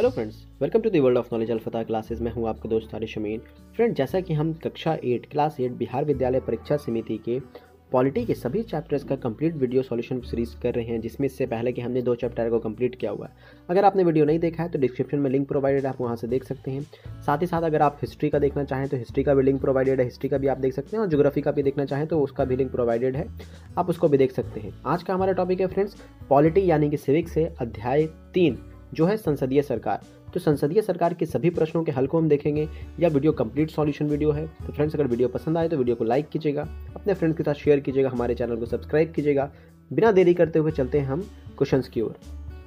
Hello friends, welcome to the world of knowledge अल्फता classes. मैं हूं आपका दोस्त तारिश अमीन। फ्रेंड, जैसा कि हम कक्षा 8 क्लास 8 बिहार विद्यालय परीक्षा समिति के पॉलिटी के सभी चैप्टर्स का कंप्लीट वीडियो सॉल्यूशन सीरीज कर रहे हैं, जिसमें इससे पहले कि हमने 2 चैप्टर को कंप्लीट किया हुआ है। अगर आपने वीडियो नहीं देखा है तो डिस्क्रिप्शन में लिंक प्रोवाइडेड है, आप वहां से देख सकते हैं। साथ ही साथ अगर आप हिस्ट्री का देखना चाहें तो हिस्ट्री का भी लिंक प्रोवाइडेड है, हिस्ट्री का भी आप देख सकते हैं, और ज्योग्राफी का भी देखना चाहें तो उसका भी लिंक प्रोवाइडेड है, आप उसको भी देख सकते हैं। आज का हमारा टॉपिक है फ्रेंड्स पॉलिटी यानी कि सिविक्स से अध्याय 3 जो है संसदीय सरकार। तो संसदीय सरकार के सभी प्रश्नों के हल को हम देखेंगे। यह वीडियो कंप्लीट सॉल्यूशन वीडियो है। तो फ्रेंड्स, अगर वीडियो पसंद आए तो वीडियो को लाइक कीजिएगा, अपने फ्रेंड्स के साथ शेयर कीजिएगा, हमारे चैनल को सब्सक्राइब कीजिएगा। बिना देरी करते हुए चलते हैं हम क्वेश्चंस की ओर।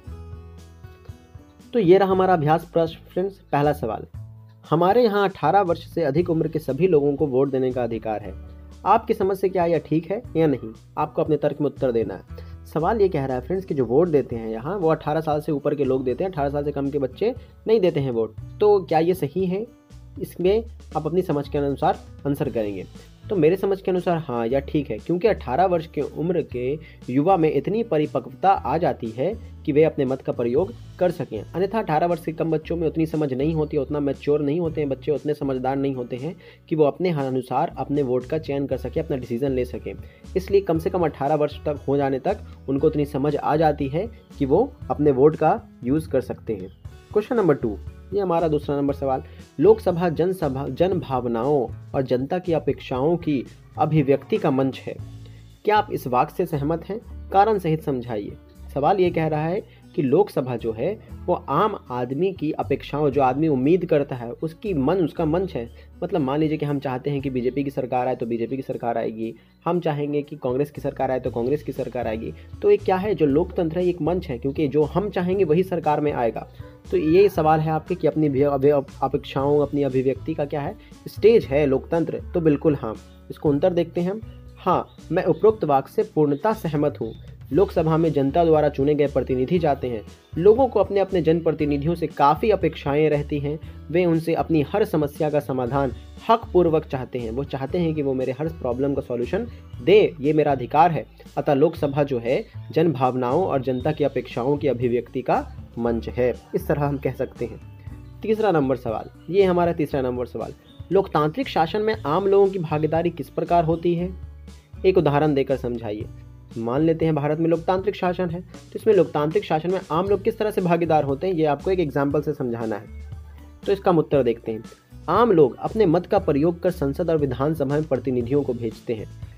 तो ये रहा हमारा अभ्यास प्रश्न फ्रेंड्स। पहला सवाल, हमारे यहाँ 18 वर्ष से अधिक उम्र के सभी लोगों को वोट देने का अधिकार है। आपकी समझ से क्या यह ठीक है या नहीं? आपको अपने तर्क में उत्तर देना है। सवाल ये कह रहा है फ्रेंड्स कि जो वोट देते हैं यहाँ वो 18 साल से ऊपर के लोग देते हैं, 18 साल से कम के बच्चे नहीं देते हैं वोट। तो क्या ये सही है? इसमें आप अपनी समझ के अनुसार आंसर करेंगे। तो मेरे समझ के अनुसार हाँ, यह ठीक है, क्योंकि 18 वर्ष की उम्र के युवा में इतनी परिपक्वता आ जाती है कि वे अपने मत का प्रयोग कर सकें। अन्यथा 18 वर्ष से कम बच्चों में उतनी समझ नहीं होती, उतना मैच्योर नहीं होते हैं बच्चे, उतने समझदार नहीं होते हैं कि वो अपने अनुसार अपने वोट का चयन कर सके, अपना डिसीजन ले सकें। इसलिए कम से कम 18 वर्ष तक हो जाने तक उनको इतनी समझ आ जाती है कि वो अपने वोट का यूज़ कर सकते हैं। क्वेश्चन नंबर 2, ये हमारा दूसरा नंबर सवाल। लोकसभा जन भावनाओं और जनता की अपेक्षाओं की अभिव्यक्ति का मंच है। क्या आप इस वाक्य से सहमत हैं? कारण सहित समझाइए। सवाल ये कह रहा है कि लोकसभा जो है वो आम आदमी की अपेक्षाओं, जो आदमी उम्मीद करता है उसका मंच है। मतलब मान लीजिए कि हम चाहते हैं कि बीजेपी की सरकार आए तो बीजेपी की सरकार आएगी, हम चाहेंगे कि कांग्रेस की सरकार आए तो कांग्रेस की सरकार आएगी। तो ये क्या है, जो लोकतंत्र है एक मंच है, क्योंकि जो हम चाहेंगे वही सरकार में आएगा। तो ये सवाल है आपके कि अपनी अपेक्षाओं, अपनी अभिव्यक्ति का क्या है, स्टेज है लोकतंत्र। तो बिल्कुल हाँ, इसको उत्तर देखते हैं हम। हाँ, मैं उपरोक्त वाक्य से पूर्णतः सहमत हूँ। लोकसभा में जनता द्वारा चुने गए प्रतिनिधि जाते हैं। लोगों को अपने अपने जनप्रतिनिधियों से काफ़ी अपेक्षाएं रहती हैं। वे उनसे अपनी हर समस्या का समाधान हक पूर्वक चाहते हैं। वो चाहते हैं कि वो मेरे हर प्रॉब्लम का सॉल्यूशन दे, ये मेरा अधिकार है। अतः लोकसभा जो है जन भावनाओं और जनता की अपेक्षाओं की अभिव्यक्ति का मंच है, इस तरह हम कह सकते हैं। तीसरा नंबर सवाल, ये हमारा तीसरा नंबर सवाल। लोकतांत्रिक शासन में आम लोगों की भागीदारी किस प्रकार होती है? एक उदाहरण देकर समझाइए। मान लेते हैं भारत में लोकतांत्रिक शासन है, तो इसमें लोकतांत्रिक शासन में आम लोग किस तरह से भागीदार होते हैं, ये आपको एक एग्जाम्पल से समझाना है। तो इसका उत्तर देखते हैं। आम लोग अपने मत का प्रयोग कर संसद और विधानसभा में प्रतिनिधियों को भेजते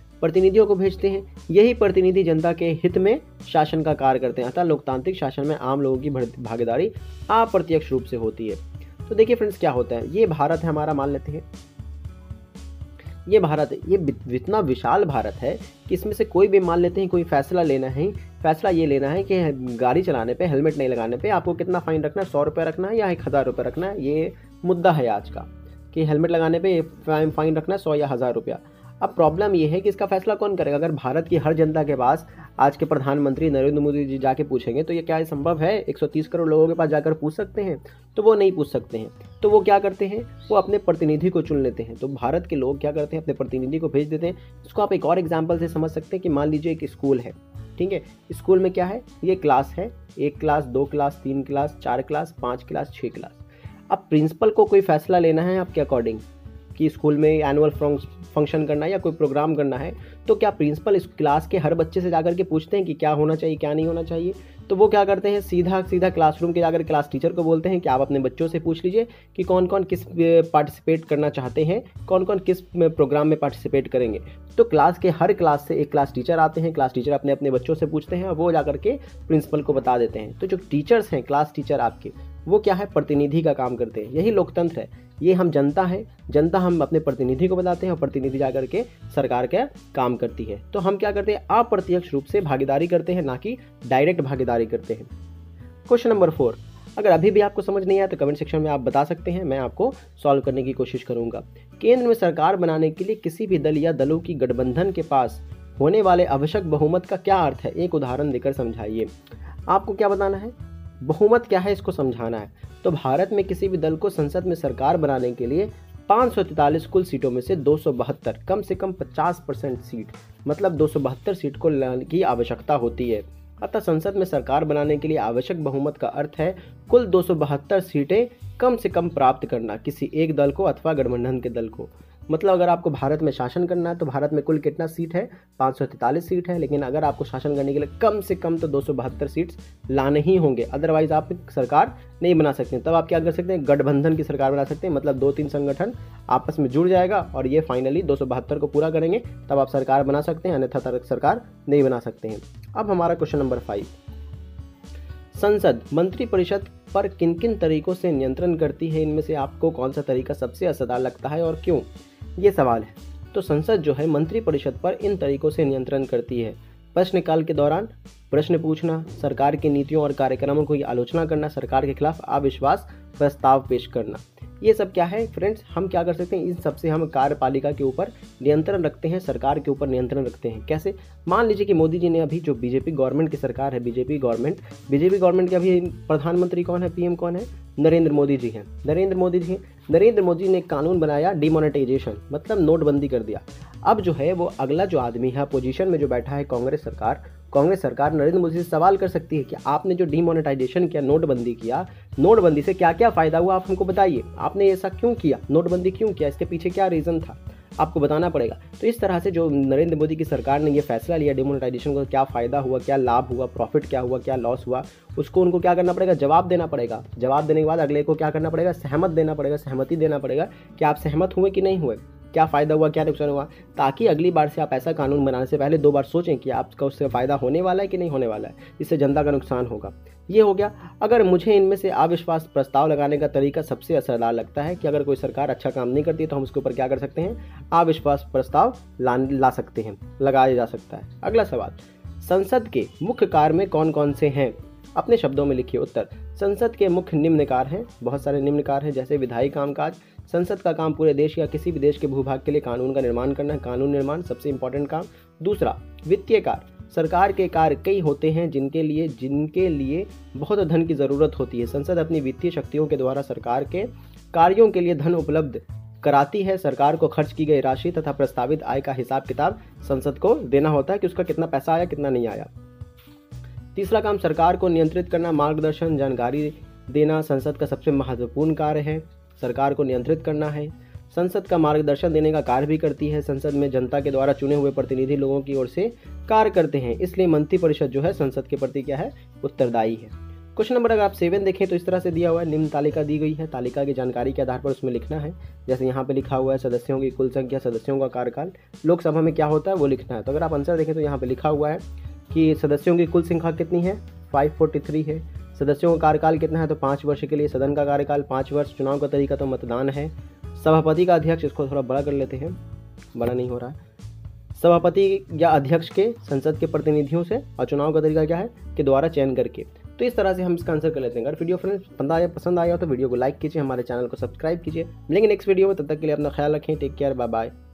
हैं। यही प्रतिनिधि जनता के हित में शासन का कार्य करते हैं। अतः लोकतांत्रिक शासन में आम लोगों की भागीदारी अप्रत्यक्ष रूप से होती है। तो देखिए फ्रेंड्स, क्या होता है, ये भारत है हमारा, मान लेते हैं ये भारत है। ये इतना विशाल भारत है कि इसमें से कोई भी, मान लेते हैं कोई फैसला लेना है, फैसला ये लेना है कि गाड़ी चलाने पे हेलमेट नहीं लगाने पे आपको कितना फाइन रखना है, 100 रुपये रखना है या 1000 रुपये रखना है। ये मुद्दा है आज का कि हेलमेट लगाने पे फाइन रखना है 100 या 1000 रुपया। अब प्रॉब्लम ये है कि इसका फैसला कौन करेगा? अगर भारत की हर जनता के पास आज के प्रधानमंत्री नरेंद्र मोदी जी जाके पूछेंगे तो ये क्या संभव है? 130 करोड़ लोगों के पास जाकर पूछ सकते हैं? तो वो नहीं पूछ सकते हैं। तो वो क्या करते हैं, वो अपने प्रतिनिधि को चुन लेते हैं। तो भारत के लोग क्या करते हैं, अपने प्रतिनिधि को भेज देते हैं। इसको आप एक और एग्जाम्पल से समझ सकते हैं कि मान लीजिए एक स्कूल है, ठीक है। स्कूल में क्या है, ये क्लास है, 1 class, 2 class, 3 class, 4 class, 5 class, 6 class. अब प्रिंसिपल को कोई फैसला लेना है आपके अकॉर्डिंग कि स्कूल में एनुअल फंक्शन करना है या कोई प्रोग्राम करना है, तो क्या प्रिंसिपल इस क्लास के हर बच्चे से जाकर के पूछते हैं कि क्या होना चाहिए, क्या नहीं होना चाहिए? तो वो क्या करते हैं, सीधा क्लासरूम के जाकर क्लास टीचर को बोलते हैं कि आप अपने बच्चों से पूछ लीजिए कि कौन कौन किस पार्टिसिपेट करना चाहते हैं, कौन कौन किस प्रोग्राम में पार्टिसिपेट करेंगे। तो क्लास के हर क्लास से एक क्लास टीचर आते हैं, क्लास टीचर अपने अपने बच्चों से पूछते हैं और वो जाकर के प्रिंसिपल को बता देते हैं। तो जो टीचर्स हैं, क्लास टीचर आपके, वो क्या है, प्रतिनिधि का काम करते हैं। यही लोकतंत्र है। ये हम जनता है, जनता हम अपने प्रतिनिधि को बताते हैं और प्रतिनिधि जाकर के सरकार का काम करती है। तो हम क्या करते हैं, अप्रत्यक्ष रूप से भागीदारी करते हैं, ना कि डायरेक्ट भागीदारी करते हैं। क्वेश्चन नंबर 4, अगर अभी भी आपको समझ नहीं आया तो कमेंट सेक्शन में आप बता सकते हैं, मैं आपको सॉल्व करने की कोशिश करूंगा। केंद्र में सरकार बनाने के लिए किसी भी दल या दलों की गठबंधन के पास होने वाले आवश्यक बहुमत का क्या अर्थ है? एक उदाहरण देकर समझाइए। आपको क्या बताना है, बहुमत क्या है, इसको समझाना है। तो भारत में किसी भी दल को संसद में सरकार बनाने के लिए 543 कुल सीटों में से 272, कम से कम 50% सीट, मतलब 272 सीट को की आवश्यकता होती है। अतः संसद में सरकार बनाने के लिए आवश्यक बहुमत का अर्थ है कुल 272 सीटें कम से कम प्राप्त करना किसी एक दल को अथवा गठबंधन के दल को। मतलब अगर आपको भारत में शासन करना है तो भारत में कुल कितना सीट है, 543 सीट है, लेकिन अगर आपको शासन करने के लिए कम से कम तो 272 सीट्स लाने ही होंगे, अदरवाइज आप सरकार नहीं बना सकते। तब आप क्या कर सकते हैं, गठबंधन की सरकार बना सकते हैं। मतलब 2-3 संगठन आपस में जुड़ जाएगा और ये फाइनली 272 को पूरा करेंगे, तब आप सरकार बना सकते हैं, अन्यथा सरकार नहीं बना सकते हैं। अब हमारा क्वेश्चन नंबर 5, संसद मंत्रिपरिषद पर किन किन तरीकों से नियंत्रण करती है, इनमें से आपको कौन सा तरीका सबसे असरदार लगता है और क्यों, ये सवाल है। तो संसद जो है मंत्रिपरिषद पर इन तरीकों से नियंत्रण करती है: प्रश्नकाल के दौरान प्रश्न पूछना, सरकार की नीतियों और कार्यक्रमों की आलोचना करना, सरकार के खिलाफ अविश्वास प्रस्ताव पेश करना। ये सब क्या है फ्रेंड्स, हम क्या कर सकते हैं, इन सबसे हम कार्यपालिका के ऊपर नियंत्रण रखते हैं, सरकार के ऊपर नियंत्रण रखते हैं। कैसे? मान लीजिए कि मोदी जी ने अभी जो बीजेपी गवर्नमेंट की सरकार है, बीजेपी गवर्नमेंट के अभी प्रधानमंत्री कौन है, पीएम कौन है, नरेंद्र मोदी जी हैं। नरेंद्र मोदी ने कानून बनाया डिमोनेटाइजेशन, मतलब नोटबंदी कर दिया। अब जो है वो अगला जो आदमी है पोजीशन में जो बैठा है कांग्रेस सरकार नरेंद्र मोदी से सवाल कर सकती है कि आपने जो डिमोनेटाइजेशन किया, नोटबंदी किया, नोटबंदी से क्या क्या फ़ायदा हुआ, आप हमको बताइए। आपने ऐसा क्यों किया, नोटबंदी क्यों किया, इसके पीछे क्या रीज़न था, आपको बताना पड़ेगा। तो इस तरह से जो नरेंद्र मोदी की सरकार ने ये फैसला लिया डिमोनेटाइजेशन को, क्या फ़ायदा हुआ, क्या लाभ हुआ, प्रॉफिट क्या हुआ, क्या लॉस हुआ, उसको उनको क्या करना पड़ेगा, जवाब देना पड़ेगा। जवाब देने के बाद अगले को क्या करना पड़ेगा, सहमति देना पड़ेगा कि आप सहमत हुए कि नहीं हुए, क्या फ़ायदा हुआ, क्या नुकसान हुआ, ताकि अगली बार से आप ऐसा कानून बनाने से पहले 2 बार सोचें कि आपका उससे फ़ायदा होने वाला है कि नहीं होने वाला है, इससे जनता का नुकसान होगा। ये हो गया। अगर मुझे इनमें से अविश्वास प्रस्ताव लगाने का तरीका सबसे असरदार लगता है कि अगर कोई सरकार अच्छा काम नहीं करती तो हम उसके ऊपर क्या कर सकते हैं, अविश्वास प्रस्ताव ला सकते हैं, लगाया जा सकता है। अगला सवाल, संसद के मुख्य कार्य में कौन कौन से हैं, अपने शब्दों में लिखिए उत्तर। संसद के मुख्य निम्न कार्य हैं, बहुत सारे निम्न कार्य हैं, जैसे विधायी कामकाज। संसद का काम पूरे देश या किसी भी देश के भूभाग के लिए कानून का निर्माण करना है, कानून निर्माण सबसे इंपॉर्टेंट काम। दूसरा, वित्तीय कार्य। सरकार के कार्य कई होते हैं जिनके लिए बहुत धन की ज़रूरत होती है। संसद अपनी वित्तीय शक्तियों के द्वारा सरकार के कार्यों के लिए धन उपलब्ध कराती है। सरकार को खर्च की गई राशि तथा प्रस्तावित आय का हिसाब किताब संसद को देना होता है कि उसका कितना पैसा आया, कितना नहीं आया। तीसरा काम, सरकार को नियंत्रित करना, मार्गदर्शन, जानकारी देना संसद का सबसे महत्वपूर्ण कार्य है। सरकार को नियंत्रित करना है। संसद का मार्गदर्शन देने का कार्य भी करती है। संसद में जनता के द्वारा चुने हुए प्रतिनिधि लोगों की ओर से कार्य करते हैं, इसलिए मंत्रिपरिषद जो है संसद के प्रति क्या है, उत्तरदायी है। क्वेश्चन नंबर अगर आप 7 देखें तो इस तरह से दिया हुआ है, निम्न तालिका दी गई है, तालिका की जानकारी के आधार पर उसमें लिखना है। जैसे यहाँ पे लिखा हुआ है सदस्यों की कुल संख्या, सदस्यों का कार्यकाल, लोकसभा में क्या होता है वो लिखना है। तो अगर आप आंसर देखें तो यहाँ पे लिखा हुआ है कि सदस्यों की कुल संख्या कितनी है, 543 है। सदस्यों का कार्यकाल कितना है, तो 5 वर्ष के लिए। सदन का कार्यकाल 5 वर्ष। चुनाव का तरीका तो मतदान है। सभापति का अध्यक्ष, इसको थोड़ा बड़ा कर लेते हैं, बड़ा नहीं हो रहा है। सभापति या अध्यक्ष के संसद के प्रतिनिधियों से, और चुनाव का तरीका क्या है कि द्वारा चयन करके। तो इस तरह से हम इसका आंसर कर लेते हैं। अगर वीडियो फ्रेंड्स पसंद आया हो तो वीडियो को लाइक कीजिए, हमारे चैनल को सब्सक्राइब कीजिए। मिलेंगे नेक्स्ट वीडियो में, तब तक के लिए अपना ख्याल रखें। Take care, bye bye.